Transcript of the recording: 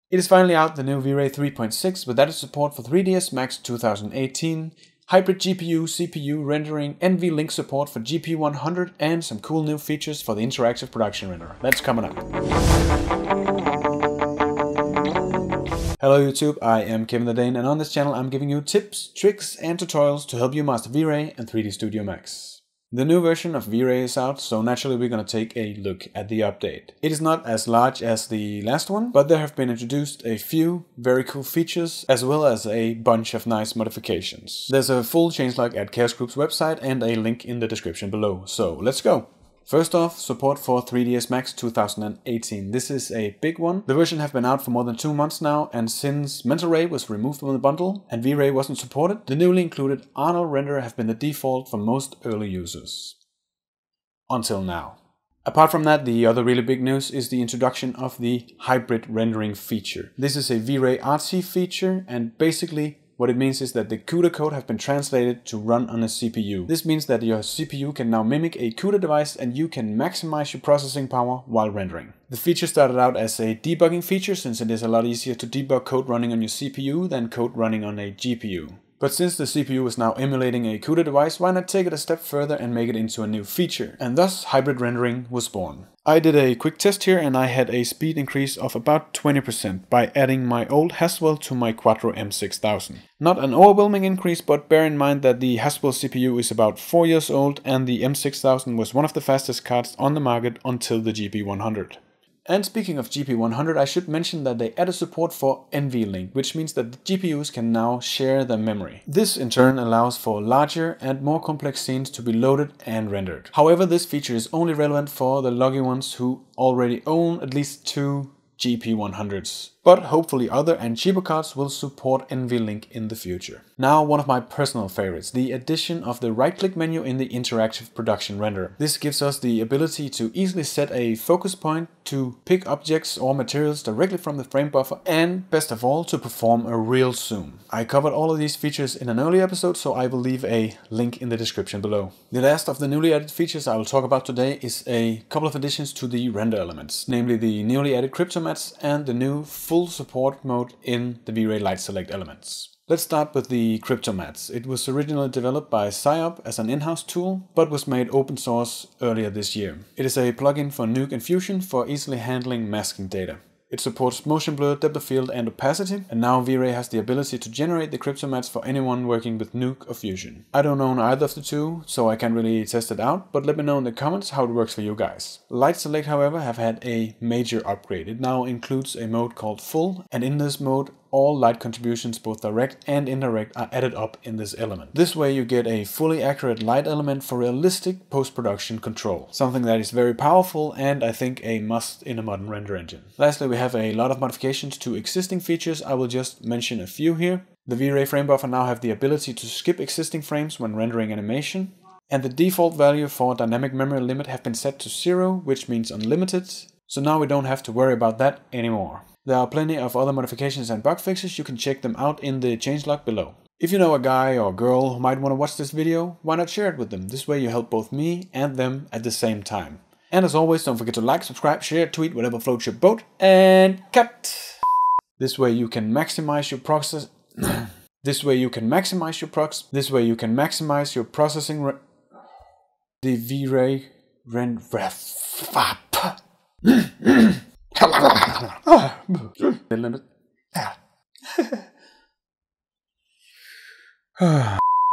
It is finally out, the new VRay 3.6, with added support for 3ds Max 2018, hybrid GPU-CPU rendering, NVLink support for GP100, and some cool new features for the interactive production renderer. That's coming up. Hello YouTube, I am Kevin the Dane, and on this channel I'm giving you tips, tricks, and tutorials to help you master VRay and 3D Studio Max. The new version of VRay is out, so naturally we're going to take a look at the update. It is not as large as the last one, but there have been introduced a few very cool features, as well as a bunch of nice modifications. There's a full changelog at Chaos Group's website and a link in the description below, so let's go! First off, support for 3ds Max 2018. This is a big one. The version have been out for more than 2 months now, and since Mental Ray was removed from the bundle and VRay wasn't supported, the newly included Arnold renderer have been the default for most early users. Until now. Apart from that, the other really big news is the introduction of the hybrid rendering feature. This is a VRay RT feature, and basically what it means is that the CUDA code have been translated to run on a CPU. This means that your CPU can now mimic a CUDA device and you can maximize your processing power while rendering. The feature started out as a debugging feature, since it is a lot easier to debug code running on your CPU than code running on a GPU. But since the CPU is now emulating a CUDA device, why not take it a step further and make it into a new feature? And thus hybrid rendering was born. I did a quick test here and I had a speed increase of about 20% by adding my old Haswell to my Quattro M6000. Not an overwhelming increase, but bear in mind that the Haswell CPU is about 4 years old and the M6000 was one of the fastest cards on the market until the GP100. And speaking of GP100, I should mention that they added support for NVLink, which means that the GPUs can now share their memory. This in turn allows for larger and more complex scenes to be loaded and rendered. However, this feature is only relevant for the lucky ones who already own at least 2 GP100s. But hopefully other and cheaper cards will support NVLink in the future. Now one of my personal favorites, the addition of the right-click menu in the interactive production renderer. This gives us the ability to easily set a focus point, to pick objects or materials directly from the frame buffer, and best of all, to perform a real zoom. I covered all of these features in an earlier episode, so I will leave a link in the description below. The last of the newly added features I will talk about today is a couple of additions to the render elements, namely the newly added Cryptomattes and the new full support mode in the VRay Light Select elements. Let's start with the Cryptomattes. It was originally developed by Psyop as an in-house tool, but was made open source earlier this year. It is a plugin for Nuke and Fusion for easily handling masking data. It supports motion blur, depth of field, and opacity, and now VRay has the ability to generate the Cryptomattes for anyone working with Nuke or Fusion. I don't own either of the two, so I can't really test it out, but let me know in the comments how it works for you guys. Light Select, however, have had a major upgrade. It now includes a mode called Full, and in this mode all light contributions, both direct and indirect, are added up in this element. This way you get a fully accurate light element for realistic post-production control. Something that is very powerful and I think a must in a modern render engine. Lastly, we have a lot of modifications to existing features. I will just mention a few here. The VRay frame buffer now have the ability to skip existing frames when rendering animation. And the default value for dynamic memory limit have been set to 0, which means unlimited. So now we don't have to worry about that anymore. There are plenty of other modifications and bug fixes, you can check them out in the changelog below. If you know a guy or girl who might want to watch this video, why not share it with them? This way you help both me and them at the same time. And as always, don't forget to like, subscribe, share, tweet, whatever floats your boat, and cut! This way you can maximize your process. This way you can maximize your processing. The VRay limit.